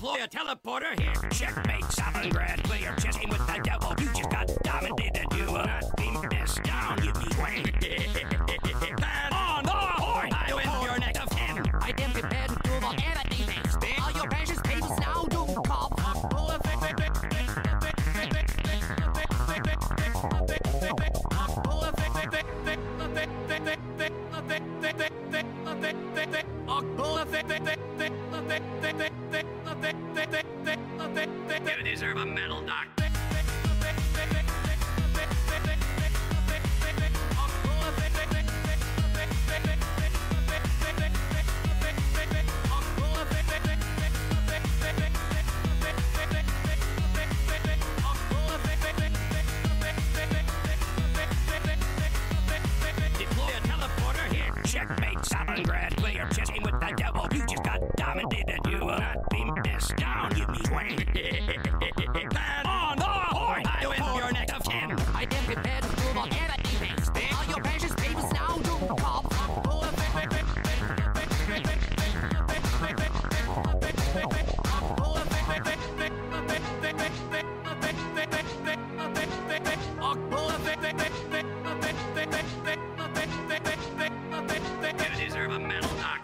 Deploy a teleporter here. Checkmate, Stalingrad. Play your chess game with the devil. You just got dominated. You will not be missed down. You be wang. Plan on the horn. I win your next of 10. I am prepared to do whatever it takes. All your precious papers now do call. You deserve a medal, Doc. Deploy a teleporter here. Checkmate, Stalingrad. Play your chess game with the devil. You just got dominated. You will not be missed down. You be wang. Plan on the horn. I win your next of 10. I am prepared to do whatever it takes. All your precious papers now do call. You deserve a medal, Doc.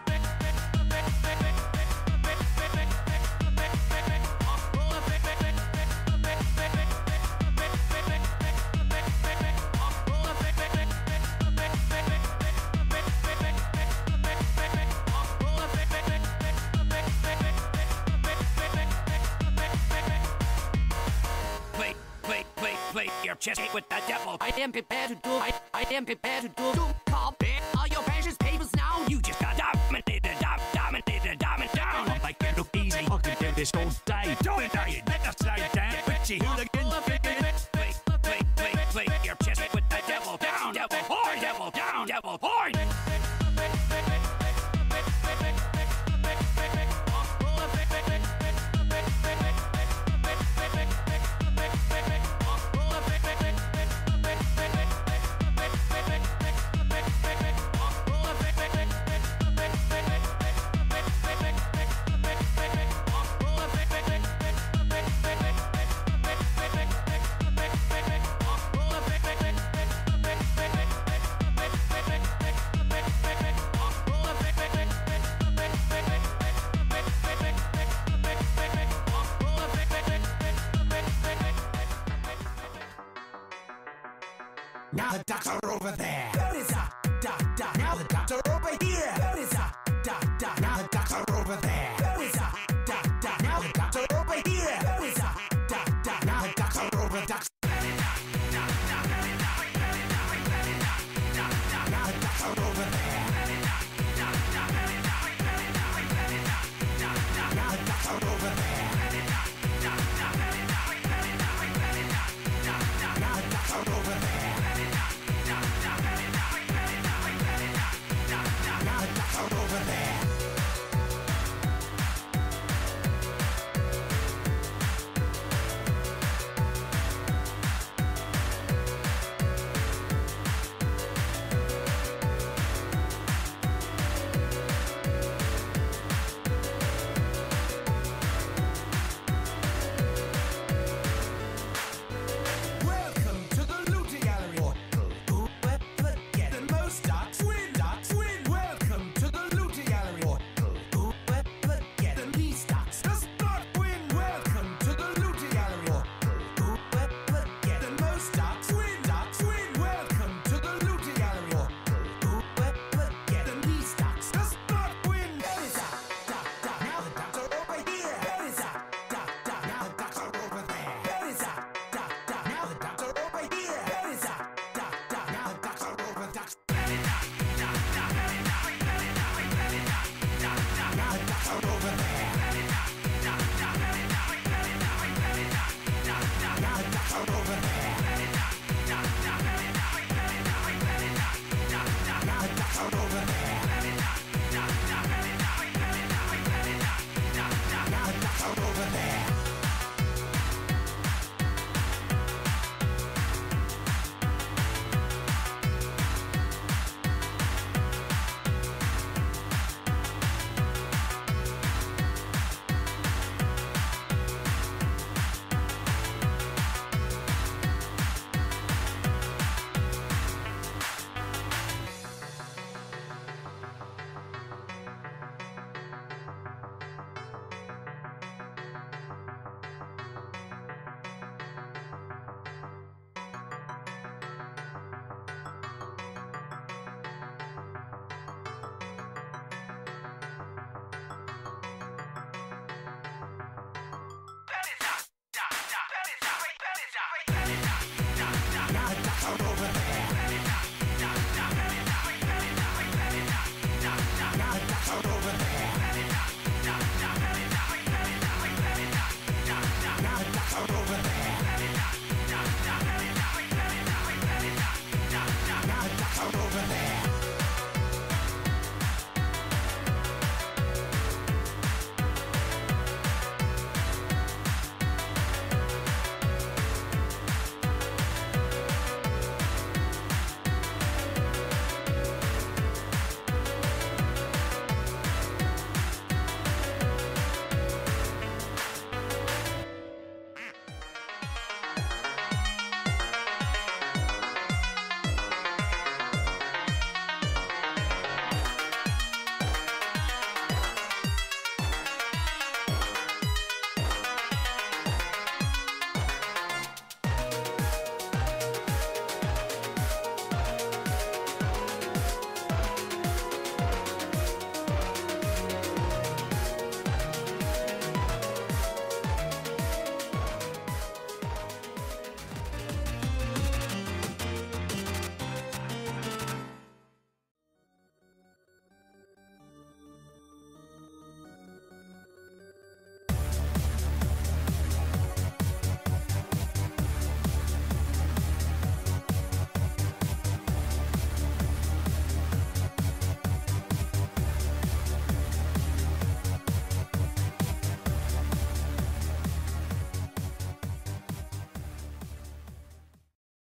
Play your chess game with the devil. I am prepared to do. I am prepared to do call. All your precious papers now. You just got dominated, dominated down. I'll make it look easy. I can do this all day. Dominated. Let us say that. Bitchy hooligan. Play your chess game with the devil. Down, devil, horn, devil, down, devil, horn. Now the ducks are over there. There is a duck. Now the ducks are over here. There is a duck. Now the ducks are over there. There is a duck. Now the ducks are over here. There is a duck. Now the ducks are over ducks.